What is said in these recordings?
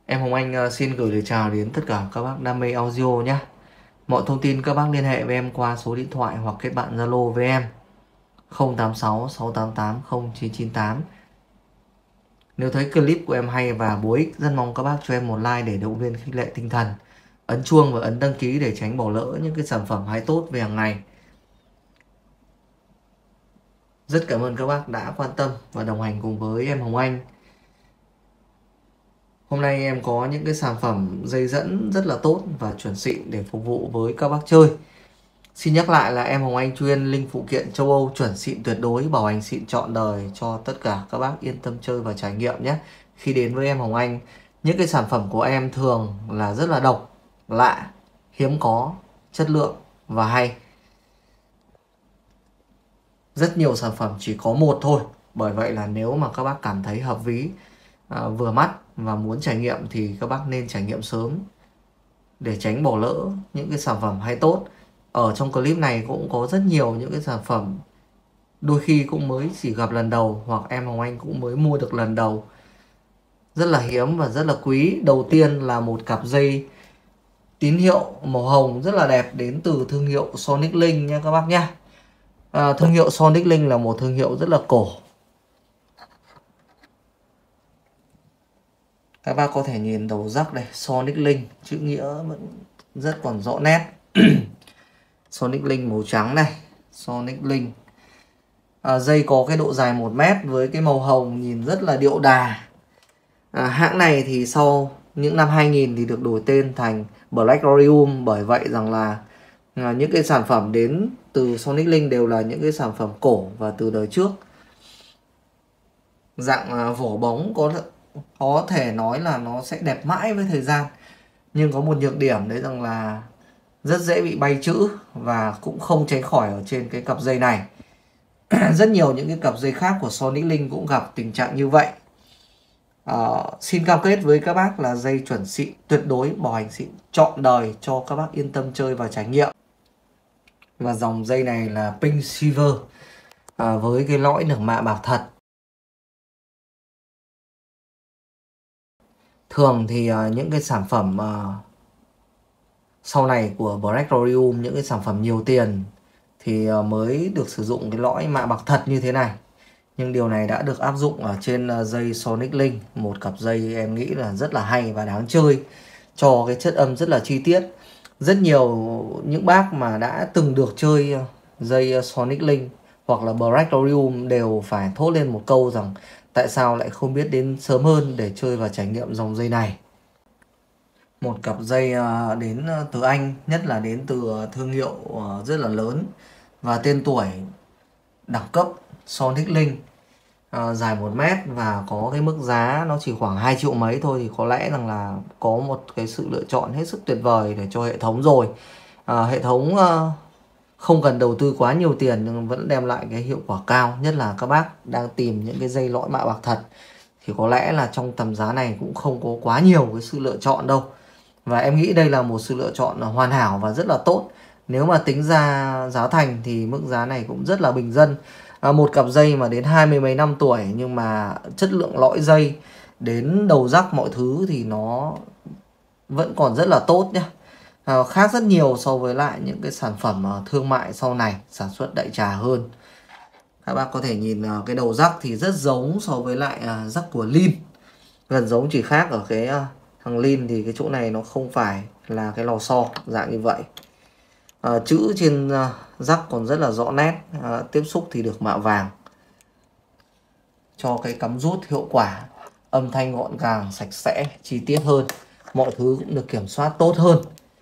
Em Hồng Anh xin gửi lời chào đến tất cả các bác đam mê audio nhé. Mọi thông tin các bác liên hệ với em qua số điện thoại hoặc kết bạn Zalo với em 086 688 0998. Nếu thấy clip của em hay và bổ ích, rất mong các bác cho em một like để động viên khích lệ tinh thần. Ấn chuông và ấn đăng ký để tránh bỏ lỡ những cái sản phẩm hay tốt về hàng ngày. Rất cảm ơn các bác đã quan tâm và đồng hành cùng với em Hồng Anh. Hôm nay em có những cái sản phẩm dây dẫn rất là tốt và chuẩn xịn để phục vụ với các bác chơi. Xin nhắc lại là em Hồng Anh chuyên linh phụ kiện châu Âu chuẩn xịn tuyệt đối, bảo hành xịn trọn đời cho tất cả các bác yên tâm chơi và trải nghiệm nhé. Khi đến với em Hồng Anh, những cái sản phẩm của em thường là rất là độc, lạ, hiếm có, chất lượng và hay. Rất nhiều sản phẩm chỉ có một thôi. Bởi vậy là nếu mà các bác cảm thấy hợp ví, vừa mắt và muốn trải nghiệm thì các bác nên trải nghiệm sớm để tránh bỏ lỡ những cái sản phẩm hay tốt. Ở trong clip này cũng có rất nhiều những cái sản phẩm đôi khi cũng mới chỉ gặp lần đầu, hoặc em Hồng Anh cũng mới mua được lần đầu. Rất là hiếm và rất là quý. Đầu tiên là một cặp dây tín hiệu màu hồng rất là đẹp đến từ thương hiệu Sonic Link nha các bác nhé. Thương hiệu Sonic Link là một thương hiệu rất là cổ. Các bác có thể nhìn đầu rắc đây, Sonic Link, chữ nghĩa vẫn rất còn rõ nét. Sonic Link màu trắng này, Sonic Link. Dây có cái độ dài 1 mét với cái màu hồng nhìn rất là điệu đà. Hãng này thì sau những năm 2000 thì được đổi tên thành Black Orium, bởi vậy rằng là những cái sản phẩm đến từ Sonic Link đều là những cái sản phẩm cổ và từ đời trước. Dạng vỏ bóng có thể nói là nó sẽ đẹp mãi với thời gian, nhưng có một nhược điểm đấy rằng là rất dễ bị bay chữ và cũng không tránh khỏi ở trên cái cặp dây này. Rất nhiều những cái cặp dây khác của Sonic Link cũng gặp tình trạng như vậy. Xin cam kết với các bác là dây chuẩn xịn tuyệt đối, bảo hành xịn trọn đời cho các bác yên tâm chơi và trải nghiệm. Và dòng dây này là Pink Silver với cái lõi nửa mạ bạc thật. Thường thì những cái sản phẩm sau này của Black Orium, những cái sản phẩm nhiều tiền thì mới được sử dụng cái lõi mạ bạc thật như thế này. Nhưng điều này đã được áp dụng ở trên dây Sonic Link, một cặp dây em nghĩ là rất là hay và đáng chơi, cho cái chất âm rất là chi tiết. Rất nhiều những bác mà đã từng được chơi dây Sonic Link hoặc là Black Orium đều phải thốt lên một câu rằng tại sao lại không biết đến sớm hơn để chơi và trải nghiệm dòng dây này. Một cặp dây đến từ Anh, nhất là đến từ thương hiệu rất là lớn và tên tuổi đẳng cấp Sonic Link. Dài 1 mét và có cái mức giá nó chỉ khoảng 2 triệu mấy thôi, thì có lẽ rằng là có một cái sự lựa chọn hết sức tuyệt vời để cho hệ thống rồi. Hệ thống không cần đầu tư quá nhiều tiền nhưng vẫn đem lại cái hiệu quả cao, nhất là các bác đang tìm những cái dây lõi mạ bạc thật thì có lẽ là trong tầm giá này cũng không có quá nhiều cái sự lựa chọn đâu. Và em nghĩ đây là một sự lựa chọn hoàn hảo và rất là tốt. Nếu mà tính ra giá thành thì mức giá này cũng rất là bình dân. Một cặp dây mà đến 20 mấy năm tuổi nhưng mà chất lượng lõi dây đến đầu rắc mọi thứ thì nó vẫn còn rất là tốt nhé. Khác rất nhiều so với lại những cái sản phẩm thương mại sau này sản xuất đại trà hơn. Các bác có thể nhìn cái đầu rắc thì rất giống so với lại rắc của Lin. Gần giống, chỉ khác ở cái thằng Lin thì cái chỗ này nó không phải là cái lò xo dạng như vậy. Chữ trên rắc còn rất là rõ nét, tiếp xúc thì được mạ vàng cho cái cắm rút hiệu quả, âm thanh gọn gàng, sạch sẽ, chi tiết hơn, mọi thứ cũng được kiểm soát tốt hơn.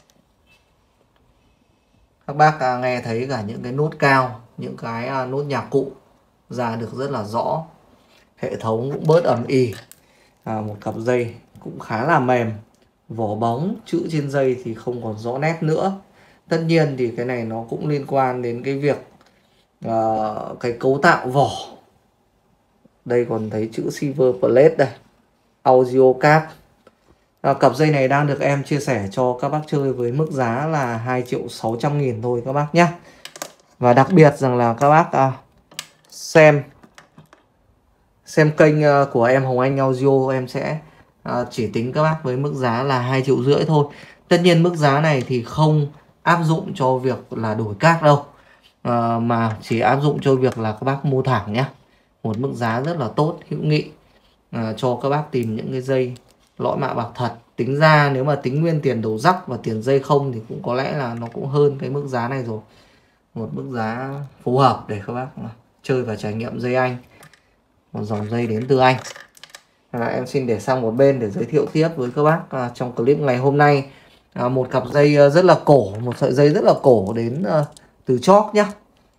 Các bác nghe thấy cả những cái nốt cao, những cái nốt nhạc cụ ra được rất là rõ. Hệ thống cũng bớt ầm ĩ. Một cặp dây cũng khá là mềm, vỏ bóng, chữ trên dây thì không còn rõ nét nữa. Tất nhiên thì cái này nó cũng liên quan đến cái việc cái cấu tạo vỏ. Đây còn thấy chữ Silver Plate đây, audio card. Cặp dây này đang được em chia sẻ cho các bác chơi với mức giá là 2.600.000 thôi các bác nhé. Và đặc biệt rằng là các bác xem kênh của em Hồng Anh Audio, em sẽ chỉ tính các bác với mức giá là 2,5 triệu thôi. Tất nhiên mức giá này thì không áp dụng cho việc là đổi các đâu, mà chỉ áp dụng cho việc là các bác mua thẳng nhé. Một mức giá rất là tốt, hữu nghị, cho các bác tìm những cái dây lõi mạ bạc thật. Tính ra nếu mà tính nguyên tiền đầu rắc và tiền dây không thì cũng có lẽ là nó cũng hơn cái mức giá này rồi. Một mức giá phù hợp để các bác chơi và trải nghiệm dây Anh. Một dòng dây đến từ Anh. Em xin để sang một bên để giới thiệu tiếp với các bác trong clip ngày hôm nay. Một cặp dây rất là cổ, một sợi dây rất là cổ đến từ Chok nhá.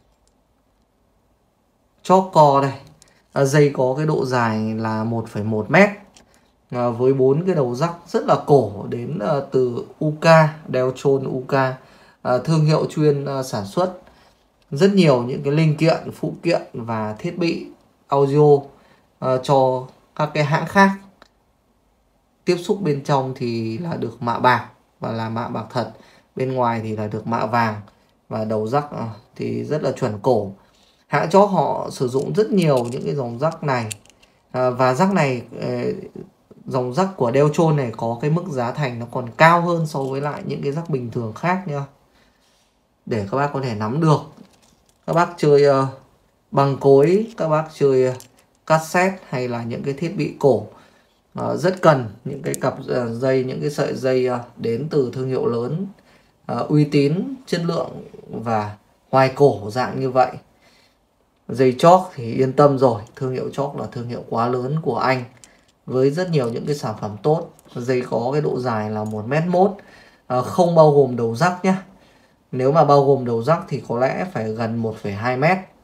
Chok co đây. Dây có cái độ dài là 1,1 mét, với 4 cái đầu rắc rất là cổ đến từ UK, Deltron UK, thương hiệu chuyên sản xuất rất nhiều những cái linh kiện, phụ kiện và thiết bị audio cho các cái hãng khác. Tiếp xúc bên trong thì là được mạ bạc và là mạ bạc thật, bên ngoài thì là được mạ vàng, và đầu rắc thì rất là chuẩn cổ. Hãng Chok họ sử dụng rất nhiều những cái dòng rắc này, và rắc này, dòng rắc của Deltron này có cái mức giá thành nó còn cao hơn so với lại những cái rắc bình thường khác nha, để các bác có thể nắm được. Các bác chơi băng cối, các bác chơi cassette hay là những cái thiết bị cổ, rất cần những cái cặp dây, những cái sợi dây đến từ thương hiệu lớn, uy tín, chất lượng và hoài cổ dạng như vậy. Dây Chok thì yên tâm rồi, thương hiệu Chok là thương hiệu quá lớn của Anh với rất nhiều những cái sản phẩm tốt. Dây có cái độ dài là 1,1 m, không bao gồm đầu rắc nhé. Nếu mà bao gồm đầu rắc thì có lẽ phải gần 1,2 m.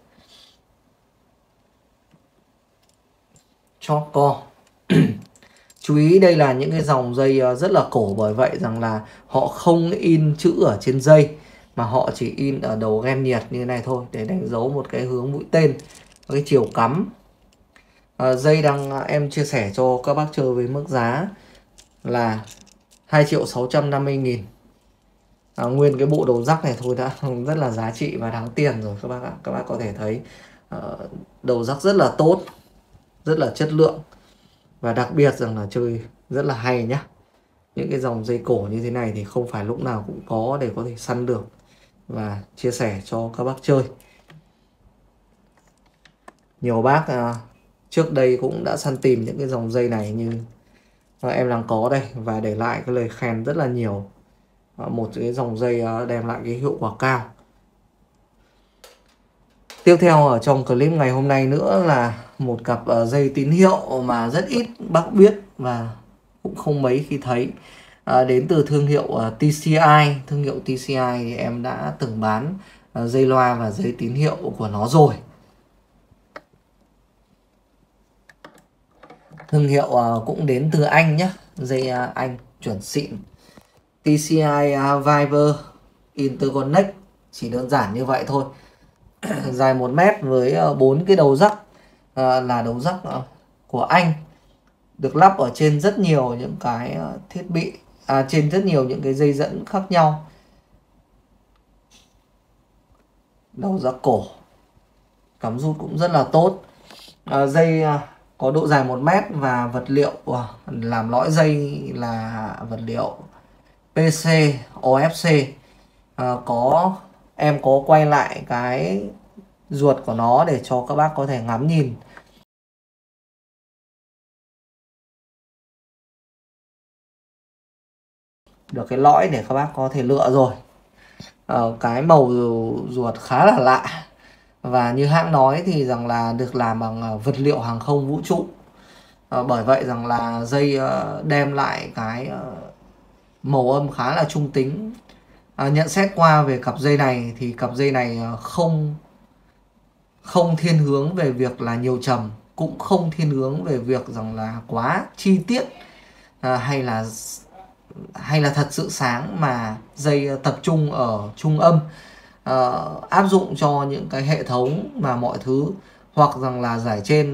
Chok co. Chú ý đây là những cái dòng dây rất là cổ, bởi vậy rằng là họ không in chữ ở trên dây mà họ chỉ in ở đầu ghen nhiệt như này thôi, để đánh dấu một cái hướng mũi tên, cái chiều cắm. Dây đang em chia sẻ cho các bác chơi với mức giá là 2.650.000. Nguyên cái bộ đầu rắc này thôi đã rất là giá trị và đáng tiền rồi các bác ạ. Các bác có thể thấy đầu rắc rất là tốt, rất là chất lượng, và đặc biệt rằng là chơi rất là hay nhá. Những cái dòng dây cổ như thế này thì không phải lúc nào cũng có để có thể săn được và chia sẻ cho các bác chơi. Nhiều bác trước đây cũng đã săn tìm những cái dòng dây này như em đang có đây, và để lại cái lời khen rất là nhiều. Một cái dòng dây đem lại cái hiệu quả cao. Tiếp theo ở trong clip ngày hôm nay nữa là một cặp dây tín hiệu mà rất ít bác biết và cũng không mấy khi thấy, đến từ thương hiệu TCI. Thương hiệu TCI thì em đã từng bán dây loa và dây tín hiệu của nó rồi. Thương hiệu cũng đến từ Anh nhé, dây Anh chuẩn xịn. TCI Viber Interconnect, chỉ đơn giản như vậy thôi. Dài 1 mét với 4 cái đầu rắc, là đầu rắc của Anh, được lắp ở trên rất nhiều những cái thiết bị, trên rất nhiều những cái dây dẫn khác nhau. Đầu rắc cổ, cắm rút cũng rất là tốt. Dây có độ dài 1 mét và vật liệu làm lõi dây là vật liệu PC OFC. Em có quay lại cái ruột của nó để cho các bác có thể ngắm nhìn. Được cái lõi để các bác có thể lựa rồi. Cái màu ruột khá là lạ, và như hãng nói thì rằng là được làm bằng vật liệu hàng không vũ trụ. Bởi vậy rằng là dây đem lại cái màu âm khá là trung tính. Nhận xét qua về cặp dây này thì cặp dây này không thiên hướng về việc là nhiều trầm, cũng không thiên hướng về việc rằng là quá chi tiết, hay là thật sự sáng, mà dây tập trung ở trung âm, áp dụng cho những cái hệ thống mà mọi thứ hoặc rằng là giải trên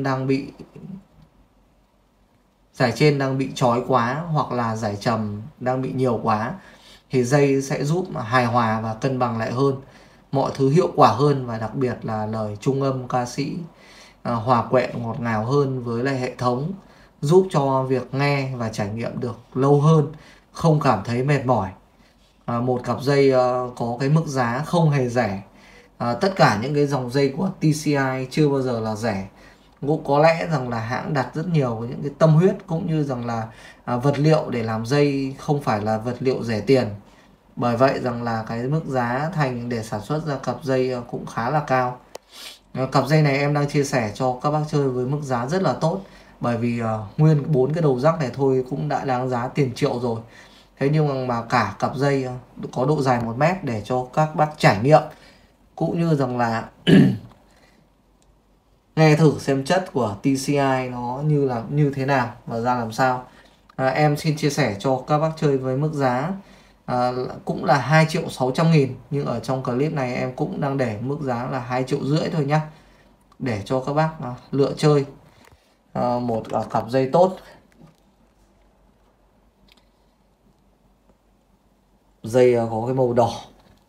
đang bị chói quá, hoặc là giải trầm đang bị nhiều quá, thì dây sẽ giúp hài hòa và cân bằng lại hơn, mọi thứ hiệu quả hơn, và đặc biệt là lời trung âm ca sĩ hòa quyện ngọt ngào hơn với lại hệ thống, giúp cho việc nghe và trải nghiệm được lâu hơn, không cảm thấy mệt mỏi. Một cặp dây có cái mức giá không hề rẻ. Tất cả những cái dòng dây của TCI chưa bao giờ là rẻ. Cũng có lẽ rằng là hãng đặt rất nhiều những cái tâm huyết, cũng như rằng là vật liệu để làm dây không phải là vật liệu rẻ tiền. Bởi vậy rằng là cái mức giá thành để sản xuất ra cặp dây cũng khá là cao. Cặp dây này em đang chia sẻ cho các bác chơi với mức giá rất là tốt. Bởi vì nguyên 4 cái đầu rắc này thôi cũng đã đáng giá tiền triệu rồi. Thế nhưng mà cả cặp dây có độ dài 1 mét để cho các bác trải nghiệm, cũng như rằng là nghe thử xem chất của TCI nó như thế nào và ra làm sao. Em xin chia sẻ cho các bác chơi với mức giá cũng là 2.600.000, nhưng ở trong clip này em cũng đang để mức giá là 2,5 triệu thôi nhá, để cho các bác lựa chơi một cặp dây tốt. Dây có cái màu đỏ.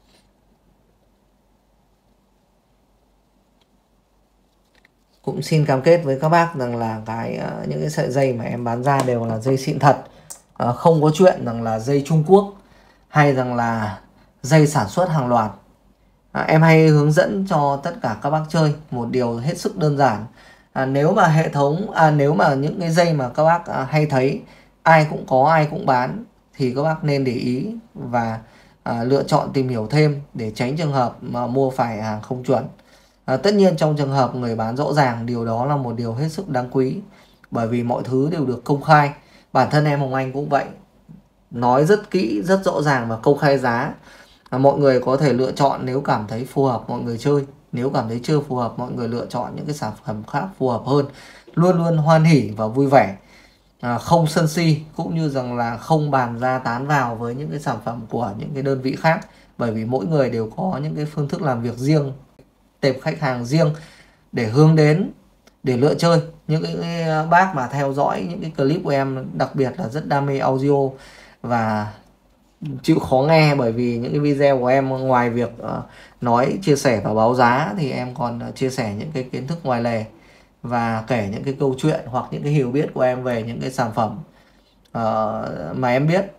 Cũng xin cam kết với các bác rằng là những cái sợi dây mà em bán ra đều là dây xịn thật. Không có chuyện rằng là dây Trung Quốc hay rằng là dây sản xuất hàng loạt. Em hay hướng dẫn cho tất cả các bác chơi một điều hết sức đơn giản. Nếu mà nếu mà những cái dây mà các bác hay thấy ai cũng có ai cũng bán thì các bác nên để ý và lựa chọn tìm hiểu thêm để tránh trường hợp mà mua phải hàng không chuẩn. Tất nhiên trong trường hợp người bán rõ ràng, điều đó là một điều hết sức đáng quý, bởi vì mọi thứ đều được công khai. Bản thân em Hồng Anh cũng vậy, nói rất kỹ, rất rõ ràng và công khai giá. Mọi người có thể lựa chọn nếu cảm thấy phù hợp mọi người chơi, nếu cảm thấy chưa phù hợp mọi người lựa chọn những cái sản phẩm khác phù hợp hơn. Luôn luôn hoan hỉ và vui vẻ, không sân si, cũng như rằng là không bàn ra tán vào với những cái sản phẩm của những cái đơn vị khác, bởi vì mỗi người đều có những cái phương thức làm việc riêng, tệp khách hàng riêng để hướng đến, để lựa chơi. Những cái bác mà theo dõi những cái clip của em đặc biệt là rất đam mê audio và chịu khó nghe, bởi vì những cái video của em ngoài việc nói, chia sẻ và báo giá thì em còn chia sẻ những cái kiến thức ngoài lề và kể những cái câu chuyện hoặc những cái hiểu biết của em về những cái sản phẩm mà em biết.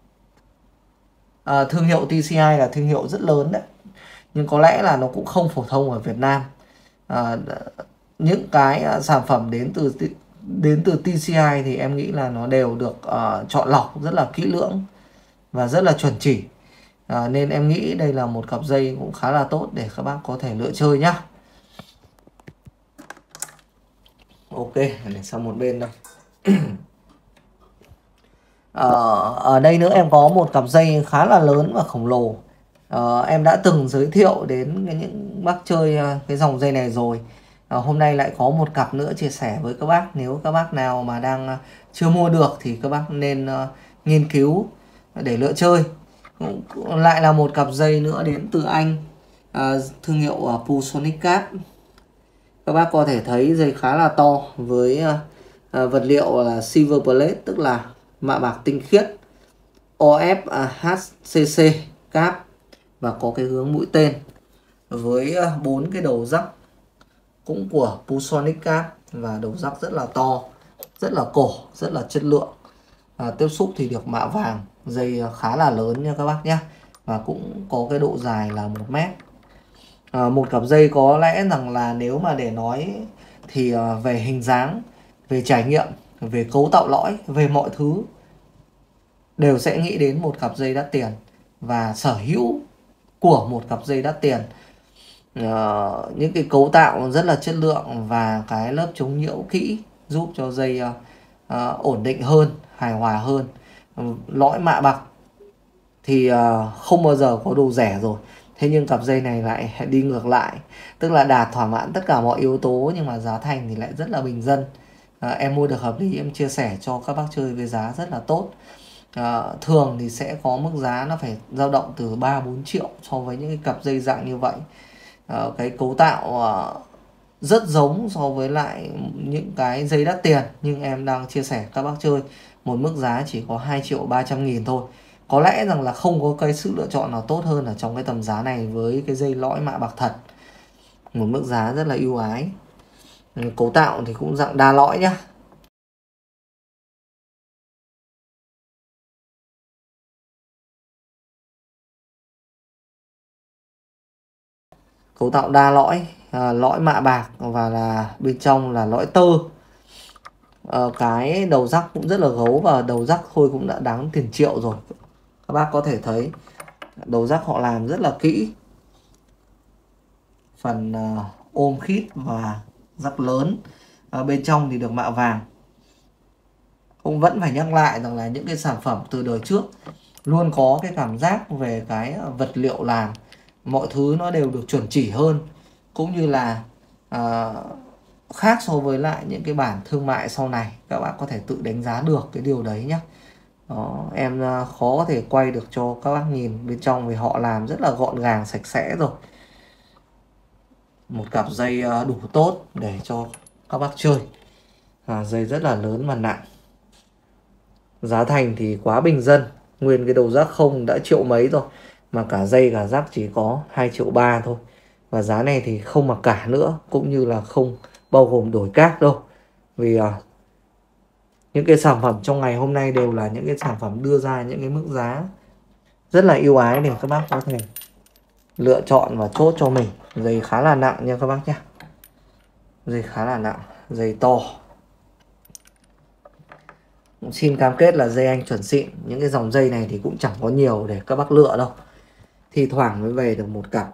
Thương hiệu TCI là thương hiệu rất lớn đấy, nhưng có lẽ là nó cũng không phổ thông ở Việt Nam. Những cái sản phẩm đến từ TCI thì em nghĩ là nó đều được chọn lọc rất là kỹ lưỡng và rất là chuẩn chỉ. Nên em nghĩ đây là một cặp dây cũng khá là tốt để các bác có thể lựa chơi nhá. Ok, để sang một bên đây. Ở đây nữa em có một cặp dây khá là lớn và khổng lồ. Em đã từng giới thiệu đến những bác chơi cái dòng dây này rồi. Hôm nay lại có một cặp nữa chia sẻ với các bác. Nếu các bác nào mà đang chưa mua được thì các bác nên nghiên cứu để lựa chơi. Lại là một cặp dây nữa đến từ Anh, thương hiệu Pusonic Card. Các bác có thể thấy dây khá là to với vật liệu là silver plate, tức là mạ bạc tinh khiết, OFHCC cáp và có cái hướng mũi tên với 4 cái đầu rắc cũng của Pusonic Card và đầu rắc rất là to, rất là cổ, rất là chất lượng. Tiếp xúc thì được mạ vàng, dây khá là lớn nha các bác nhé, và cũng có cái độ dài là 1 mét. Một cặp dây có lẽ rằng là nếu mà để nói thì về hình dáng, về trải nghiệm, về cấu tạo lõi, về mọi thứ đều sẽ nghĩ đến một cặp dây đắt tiền và sở hữu của một cặp dây đắt tiền. Những cái cấu tạo rất là chất lượng và cái lớp chống nhiễu kỹ giúp cho dây ổn định hơn, hài hòa hơn. Lõi mạ bạc thì không bao giờ có đồ rẻ rồi. Thế nhưng cặp dây này lại đi ngược lại, tức là đạt thỏa mãn tất cả mọi yếu tố nhưng mà giá thành thì lại rất là bình dân. Em mua được hợp lý, em chia sẻ cho các bác chơi với giá rất là tốt. Thường thì sẽ có mức giá nó phải dao động từ 3-4 triệu so với những cái cặp dây dạng như vậy. Cái cấu tạo rất giống so với lại những cái dây đắt tiền, nhưng em đang chia sẻ các bác chơi một mức giá chỉ có 2.300.000 thôi. Có lẽ rằng là không có cái sự lựa chọn nào tốt hơn ở trong cái tầm giá này với cái dây lõi mạ bạc thật, một mức giá rất là ưu ái. Cấu tạo thì cũng dạng đa lõi nhá. cấu tạo đa lõi, lõi mạ bạc và là bên trong là lõi tơ. Cái đầu rắc cũng rất là gấu và đầu rắc thôi cũng đã đáng tiền triệu rồi. Các bác có thể thấy đầu rắc họ làm rất là kỹ, phần ôm khít và rắc lớn. Bên trong thì được mạ vàng. Cũng vẫn phải nhắc lại rằng là những cái sản phẩm từ đời trước luôn có cái cảm giác về cái vật liệu làm, mọi thứ nó đều được chuẩn chỉ hơn, cũng như là khác so với lại những cái bản thương mại sau này. Các bạn có thể tự đánh giá được cái điều đấy nhé. Đó, em khó có thể quay được cho các bác nhìn bên trong vì họ làm rất là gọn gàng sạch sẽ rồi. Một cặp dây đủ tốt để cho các bác chơi. Dây rất là lớn và nặng. Giá thành thì quá bình dân, nguyên cái đầu rác không đã triệu mấy rồi, mà cả dây cả rác chỉ có 2,3 triệu thôi. Và giá này thì không mặc cả nữa, cũng như là không bao gồm đổi cát đâu. Vì những cái sản phẩm trong ngày hôm nay đều là những cái sản phẩm đưa ra những cái mức giá rất là ưu ái để các bác có thể lựa chọn và chốt cho mình. Dây khá là nặng nha các bác nhé. Dây khá là nặng, dây to. Xin cam kết là dây anh chuẩn xịn. Những cái dòng dây này thì cũng chẳng có nhiều để các bác lựa đâu. Thì thoảng mới về được một cặp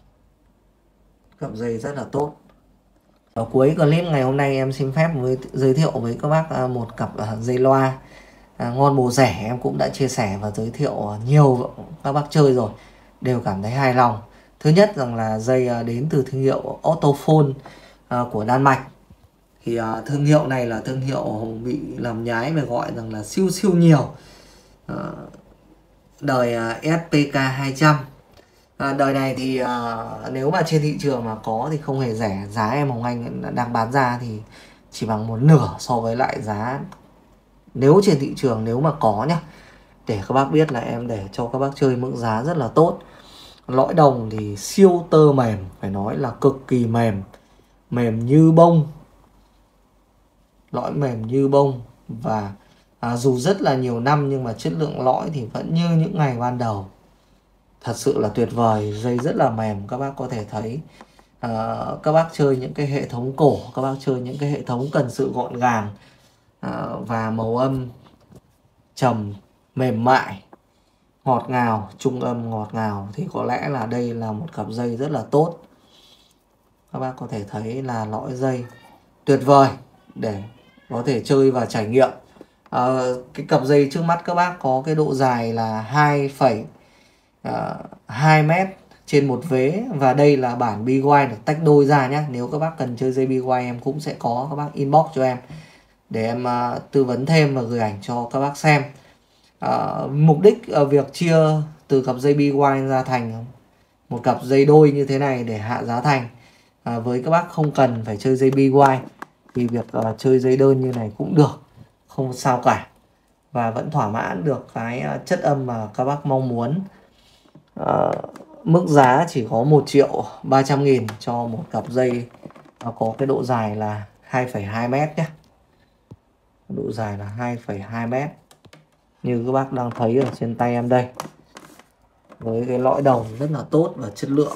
dây rất là tốt. Ở cuối clip ngày hôm nay em xin phép giới thiệu với các bác một cặp dây loa ngon bổ rẻ. Em cũng đã chia sẻ và giới thiệu nhiều các bác chơi rồi, đều cảm thấy hài lòng. Thứ nhất rằng là dây đến từ thương hiệu Autophone của Đan Mạch. Thì thương hiệu này là thương hiệu bị làm nhái và gọi rằng là siêu siêu nhiều. Đời SPK 200. Đời này thì nếu mà trên thị trường mà có thì không hề rẻ. Giá em Hồng Anh đang bán ra thì chỉ bằng một nửa so với lại giá nếu trên thị trường, nếu mà có nhá. Để các bác biết là em để cho các bác chơi mức giá rất là tốt. Lõi đồng thì siêu tơ mềm, phải nói là cực kỳ mềm. Mềm như bông. Lõi mềm như bông. Và dù rất là nhiều năm nhưng mà chất lượng lõi thì vẫn như những ngày ban đầu. Thật sự là tuyệt vời. Dây rất là mềm, các bác có thể thấy. Các bác chơi những cái hệ thống cổ, các bác chơi những cái hệ thống cần sự gọn gàng và màu âm trầm mềm mại, ngọt ngào, trung âm ngọt ngào thì có lẽ là đây là một cặp dây rất là tốt. Các bác có thể thấy là lõi dây tuyệt vời để có thể chơi và trải nghiệm. Cái cặp dây trước mắt các bác có cái độ dài là 2,2 mét trên một vế. Và đây là bản BY được tách đôi ra nhé. Nếu các bác cần chơi dây BY em cũng sẽ có, các bác inbox cho em để em tư vấn thêm và gửi ảnh cho các bác xem. Mục đích việc chia từ cặp dây BY ra thành một cặp dây đôi như thế này để hạ giá thành. Với các bác không cần phải chơi dây BY thì việc chơi dây đơn như này cũng được, không sao cả, và vẫn thỏa mãn được cái chất âm mà các bác mong muốn. Mức giá chỉ có 1.300.000 cho một cặp dây có cái độ dài là 2,2 mét nhé. Độ dài là 2,2 mét như các bác đang thấy ở trên tay em đây, với cái lõi đồng rất là tốt và chất lượng.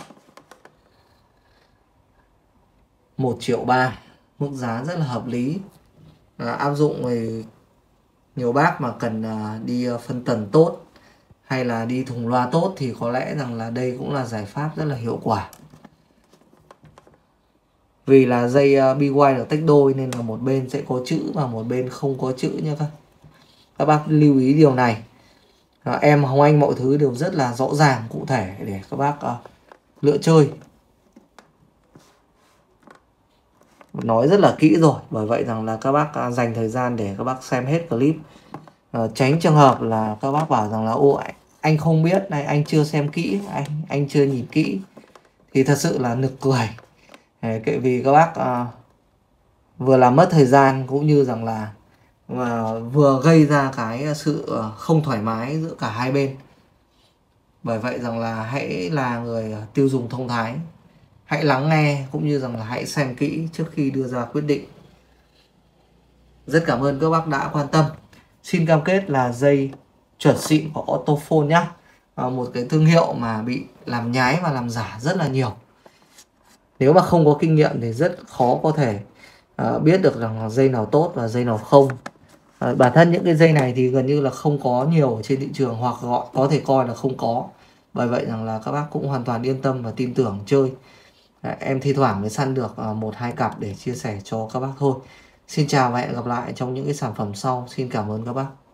1,3 triệu, mức giá rất là hợp lý. Áp dụng về nhiều bác mà cần đi phân tần tốt hay là đi thùng loa tốt thì có lẽ rằng là đây cũng là giải pháp rất là hiệu quả. Vì là dây BY được tách đôi nên là một bên sẽ có chữ và một bên không có chữ nha các bác lưu ý điều này. Em Hồng Anh mọi thứ đều rất là rõ ràng cụ thể để các bác lựa chơi. Nói rất là kỹ rồi, bởi vậy rằng là các bác dành thời gian để các bác xem hết clip. Tránh trường hợp là các bác bảo rằng là ô anh không biết này, anh chưa xem kỹ, anh chưa nhìn kỹ, thì thật sự là nực cười. Vì các bác vừa làm mất thời gian cũng như rằng là vừa gây ra cái sự không thoải mái giữa cả hai bên. Bởi vậy rằng là hãy là người tiêu dùng thông thái, hãy lắng nghe cũng như rằng là hãy xem kỹ trước khi đưa ra quyết định. Rất cảm ơn các bác đã quan tâm. Xin cam kết là dây chuẩn xịn của Autophone nhé. Một cái thương hiệu mà bị làm nhái và làm giả rất là nhiều. Nếu mà không có kinh nghiệm thì rất khó có thể biết được rằng là dây nào tốt và dây nào không. Bản thân những cái dây này thì gần như là không có nhiều ở trên thị trường, hoặc gọi có thể coi là không có. Bởi vậy rằng là các bác cũng hoàn toàn yên tâm và tin tưởng chơi. Em thi thoảng mới săn được 1-2 cặp để chia sẻ cho các bác thôi. Xin chào và hẹn gặp lại trong những cái sản phẩm sau. Xin cảm ơn các bác.